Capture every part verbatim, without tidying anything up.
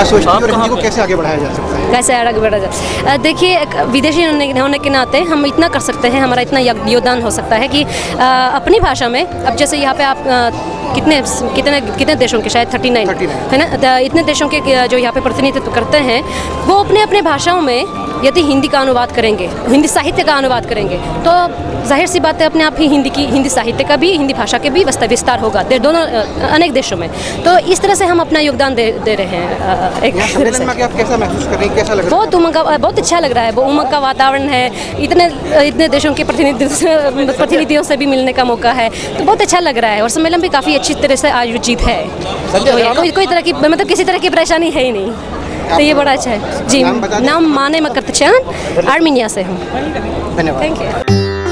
सोचती है और हिंदी को कैसे आगे बढ़ाया जा सकता है? कैसे आगे बढ़ाया जाए? देखिए, विदेशी होने, होने के नाते हम इतना कर सकते हैं, हमारा इतना योगदान हो सकता है कि आ, अपनी भाषा में, अब जैसे यहाँ पे आप आ, कितने कितने कितने देशों के, शायद थर्टी नाइन है ना, इतने देशों के जो यहाँ पे प्रतिनिधित्व करते हैं, वो अपने अपने भाषाओं में यदि हिंदी का अनुवाद करेंगे, हिंदी साहित्य का अनुवाद करेंगे, तो जाहिर सी बात है अपने आप ही हिंदी की, हिंदी साहित्य का भी, हिंदी भाषा के भी विस्तार होगा दोनों अनेक देशों में। तो इस तरह से हम अपना योगदान दे दे रहे हैं। एक सम्मेलन में आप कैसा महसूस कर रही हैं, कैसा लग रहा है? बहुत उमंग का, बहुत अच्छा लग रहा है, वो उमंग का वातावरण है, इतने इतने देशों के प्रतिनिधि प्रतिनिधियों से भी मिलने का मौका है, तो बहुत अच्छा लग रहा है। और सम्मेलन भी काफ़ी अच्छी तरह से आयोजित है, तो कोई कोई तरह की, मतलब किसी तरह की परेशानी है ही नहीं, तो ये बड़ा अच्छा है। जी, नाम माने मकरतचान, आर्मीनिया से हूँ। धन्यवाद। Thank you.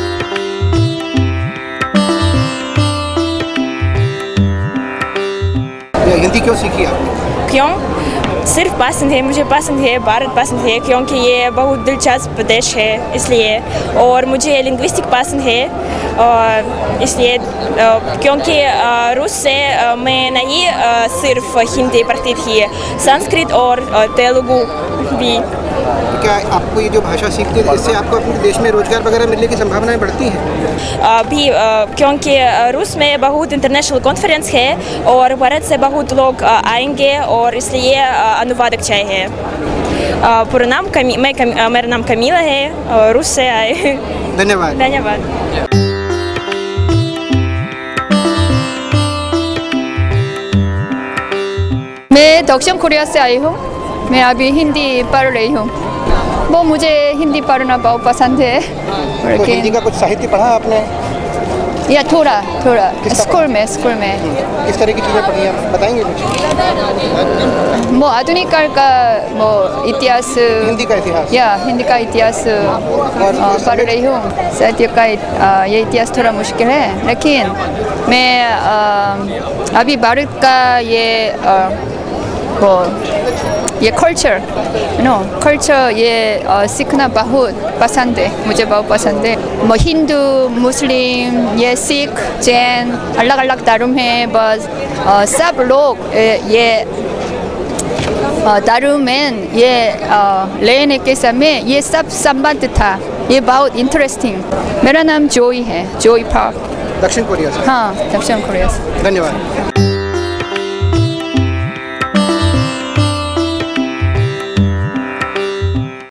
हिंदी क्यों सीखी आपने? क्यों? सिर्फ पसंद है, मुझे पसंद है, भारत पसंद है, क्योंकि ये बहुत दिलचस्प देश है इसलिए, और मुझे लिंग्विस्टिक पसंद है और इसलिए, क्योंकि रूस से मैं नहीं सिर्फ हिंदी पढ़ती थी, संस्कृत और तेलुगु भी। तो क्या आपको ये जो भाषा सीखती है, इससे आपको अपने देश में रोजगार वगैरह मिलने की संभावनाएं बढ़ती हैं? अभी क्योंकि रूस में बहुत इंटरनेशनल कॉन्फ्रेंस है और भारत से बहुत लोग आएंगे और इसलिए अनुवादक चाहिए। पूरा नाम कमी, मैं कमी, मेरा नाम कमीला है, रूस से आए। धन्यवाद। धन्यवाद। मैं दक्षिण कोरिया से आई हूँ। मैं अभी हिंदी पढ़ रही हूँ। वो मुझे हिंदी पढ़ना बहुत पसंद है। तो हिंदी का कुछ साहित्य पढ़ा आपने? या थोड़ा थोड़ा स्कूल में स्कूल में किस तरह की चीज़ें पढ़ी आप बताएंगे कुछ? वो आधुनिक काल का वो इतिहास, हिंदी का इतिहास, या हिंदी का इतिहास पढ़ रही हूँ। साहित्य का ये इतिहास थोड़ा मुश्किल है, लेकिन मैं अभी भारत का ये वो ये कल्चर नो कल्चर ये सीखना बहुत पसंद है, मुझे बहुत पसंद है। वो हिंदू, मुस्लिम, ये सिख, जैन, अलग अलग धर्म है, बस सब लोग ये धर्म में ये लेने के समय ये सब संबंध था, ये बहुत इंटरेस्टिंग। मेरा नाम जोई है, जोई पार्क, दक्षिण कोरिया से। हाँ, दक्षिण कोरिया से। धन्यवाद।